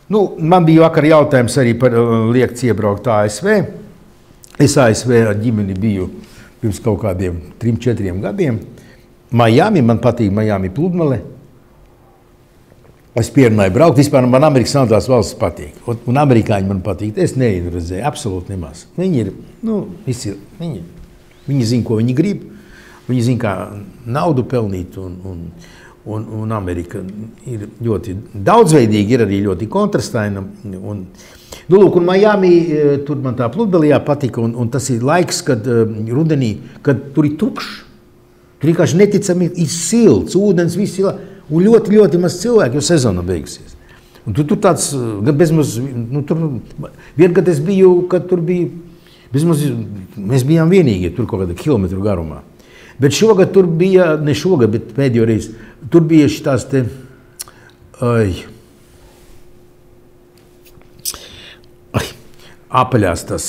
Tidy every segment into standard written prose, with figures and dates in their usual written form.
Nu, man bija vakar jautājums arī par liekts iebraukt ASV. Es ASV ar ģimeni biju pirms kaut kādiem 3-4 gadiem. Miami, man patīk Miami pludmale. Es pierunāju braukt. Vispār man Amerikas Savienotās valstis patīk. Un amerikāņi man patīk. Es neinteresēju absolūti nemaz. Viņi ir, visi, viņi zina, ko viņi grib. Viņi zina, kā naudu pelnīt un Amerika ir ļoti daudzveidīga, ir arī ļoti kontrastaina. Un Miami, tur man tā pludmalē patika, un tas ir laiks, kad rudenī, kad tur ir tukšs. Tur vienkārši neticami ir silts, ūdens, viss ir, un ļoti, ļoti maz cilvēku, jo sezona beigusies. Un tur tāds, bezmaz, vien, kad es biju, kad tur bija, bezmaz, mēs bijām vienīgie, tur kaut kāda kilometru garumā. Bet šogad tur bija, ne šogad, bet pēdējo reizi, tur bija šitās te, apaļās tas,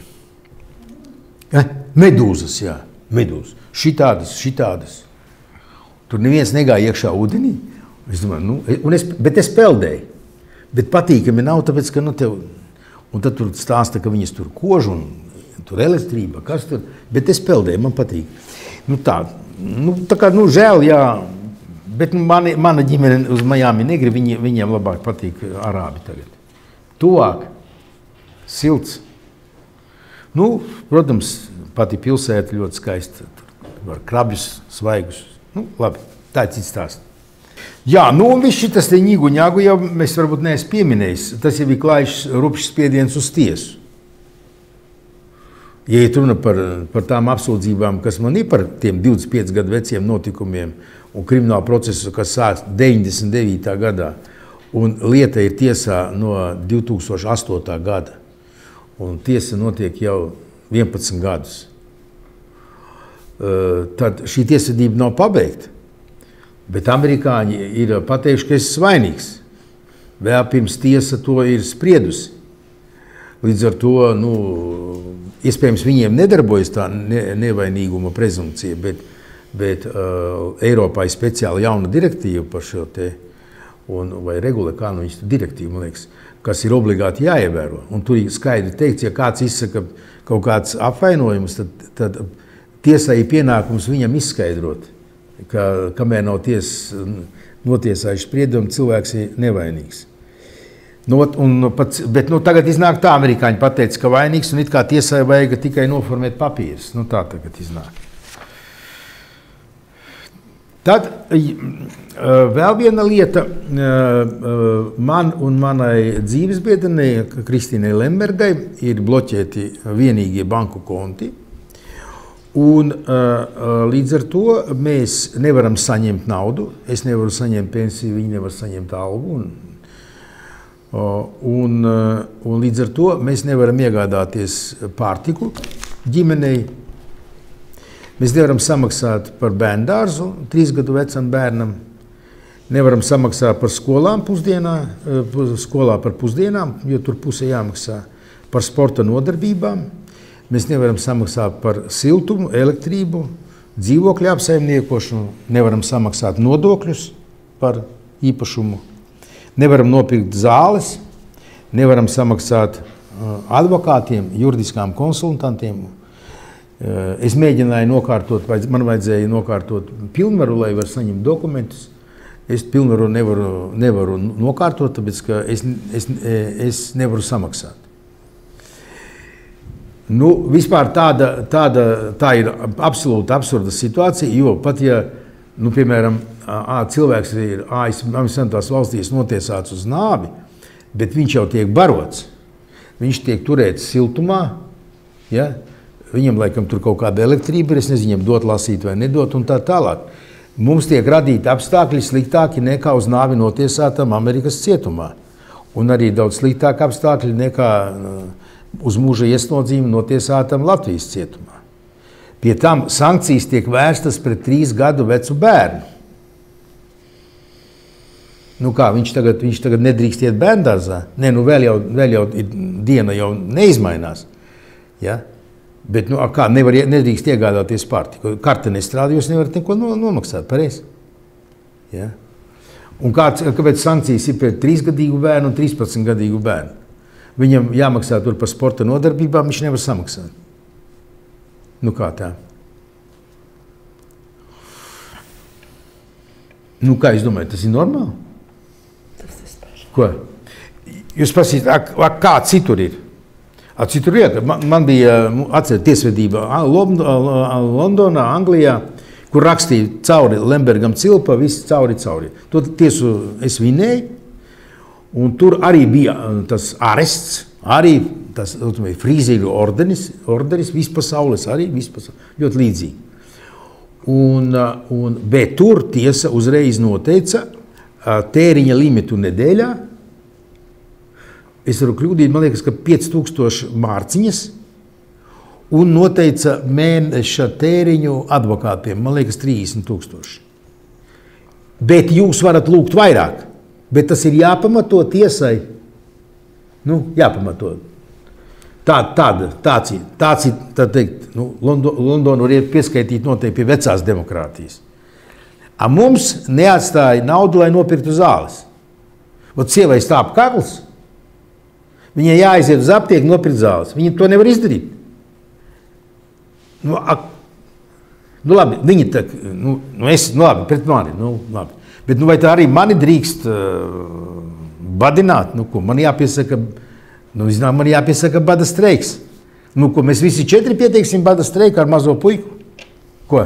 medūzas, jā, medūzas, šitādas. Tur neviens negāja iekšā ūdenī, es domāju, bet es peldēju, bet patīkami nav, tāpēc, ka, un tad tur stāsta, ka viņas tur kož un tur elektrība, kas tur, bet es peldēju, man patīk. Tā kā, žēl, jā, bet mana ģimene uz Miami negrib, viņiem labāk patīk arābi tagad. Tuvāk, silts. Protams, pati pilsēta ļoti skaista, var krabjus, svaigus. Labi, tā ir cits stāsts. Jā, un viss šitas te ņigu jau mēs varbūt neesam pieminējis, tas jau ir klājis rupšs spiediens uz tiesu. Ja ir runa par tām apsūdzībām, kas man ir par tiem 25 gadu veciem notikumiem un kriminālu procesu, kas sāks 99. gadā, un lieta ir tiesā no 2008. gada, un tiesa notiek jau 11 gadus, tad šī tiesvedība nav pabeigta, bet amerikāņi ir pateikuši, ka es esmu vainīgs. Vēl pirms tiesa to ir spriedusi. Līdz ar to, iespējams, viņiem nedarbojas tā nevainīguma prezumpcija, bet Eiropā ir speciāla jauna direktīva par šo te, vai regula, kā viņas direktīva, man liekas, kas ir obligāti jāievēro. Un tur ir skaidri teikts, ja kāds izsaka kaut kāds apvainojums, tad tiesai ir pienākums viņam izskaidrot, ka kamēr nav notiesājuši spriedumu, cilvēks ir nevainīgs. Bet tagad iznāk tā, amerikāņi pateica, ka vainīgs, un it kā tiesai vajag tikai noformēt papīrus. Tā tagad iznāk. Tad vēl viena lieta, man un manai dzīvesbiedrenei, Kristīnai Lembergai, ir bloķēti vienīgie banku konti, un līdz ar to mēs nevaram saņemt naudu, es nevaru saņemt pensiju, viņi nevar saņemt algu, un līdz ar to mēs nevaram iegādāties pārtiku ģimenei. Mēs nevaram samaksāt par bērndārzu 3 gadu vecam bērnam. Nevaram samaksāt par skolām skolā par pusdienām, jo tur puse jāmaksā par sporta nodarbībām. Mēs nevaram samaksāt par siltumu, elektrību, dzīvokļu apsaimniekošanu. Nevaram samaksāt nodokļus par īpašumu. Nevaram nopirkt zāles, nevaram samaksāt advokātiem, juridiskām konsultantiem. Es mēģināju nokārtot, man vajadzēja nokārtot pilnvaru, lai var saņemt dokumentus. Es pilnvaru nevaru nokārtot, tāpēc, ka es nevaru samaksāt. Vispār tā ir absolūti absurda situācija, jo pat ja, piemēram, cilvēks ir Savienotās valstīs notiesāts uz nāvi, bet viņš jau tiek barots. Viņš tiek turēts siltumā, ja? Viņam laikam tur kaut kāda elektrība ir, es nezinu, viņam dot lasīt vai nedot un tā tālāk. Mums tiek radīti apstākļi sliktāki nekā uz nāvi notiesātam Amerikas cietumā. Un arī daudz sliktāki apstākļi nekā uz mūža ieslodzījumu notiesātam Latvijas cietumā. Pie tam sankcijas tiek vērstas pret 3 gadu vecu bērnu. Kā, viņš tagad nedrīkst iet bērndārzā? Nē, vēl jau diena jau neizmainās. Ja? Bet, kā, nedrīkst iegādāties pārtiku. Karte nestrādā, jūs nevarat neko nomaksāt, pareizi. Ja? Un kāpēc sankcijas ir pret 3-gadīgu bērnu un 13-gadīgu bērnu? Viņam jāmaksā tur par sporta nodarbībām, viņš nevar samaksāt. Nu kā tā? Nu kā jūs domājat, tas ir normāli? Tas ir spēļ. Ko? Jūs prasīt, kā citur ir? Citur ir, man bija atcerat tiesvedība Londonā, Anglijā, kur rakstīja cauri Lembergam Cilpa, viss cauri. To tiesu es vinēju, un tur arī bija tas arests, arī tas frīzīgu orderis, vispasaules arī, ļoti līdzīgi. Bet tur tiesa uzreiz noteica tēriņa limitu nedēļā. Es varu kļūdīt, man liekas, ka 5000 mārciņas un noteica mēneša tēriņu advokātiem, man liekas, 30 000. Bet jūs varat lūgt vairāk, bet tas ir jāpamato tiesai. Nu, jāpamato. Tāds ir, tā teikt, Londonu var pieskaitīt noteikti pie vecās demokrātijas. Mums neatstāja naudu, lai nopirktu zāles. Ot sievai stāp kakls, viņai jāaiziet uz aptieku nopirkt zāles. Viņa to nevar izdarīt. Labi, viņi tā, labi, pret mani, labi. Bet vai tā arī mani drīkst badināt? Ko, man jāpiesaka, man jāpiesaka bada streiks. Ko, mēs visi 4 pieteiksim bada streiku ar mazo puiku? Ko?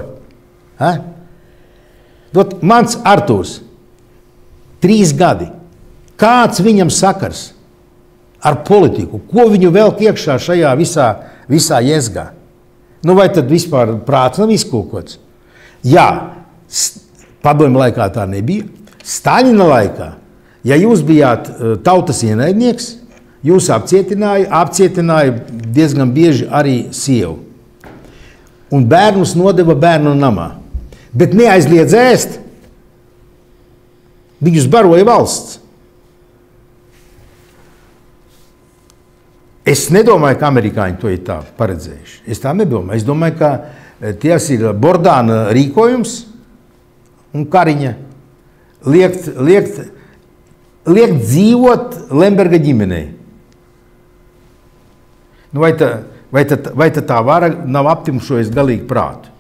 Mans Artūrs, 3 gadi. Kāds viņam sakars ar politiku? Ko viņu velk iekšā šajā visā jezgā? Vai tad vispār prāts nav izkūkots? Jā, padomju laikā tā nebija. Staļina laikā, ja jūs bijāt tautas ienaidnieks, jūs apcietināja diezgan bieži arī sievu. Un bērnus nodeva bērnu namā. Bet neaizliedz ēst. Viņus baroja valsts. Es nedomāju, ka amerikāņi to ir tā paredzējuši. Es tā nedomāju. Es domāju, ka ties ir Bordāna rīkojums un Kariņa liekt dzīvot Lemberga ģimenei. Vai tā vara nav aptimšojas galīgi prātu?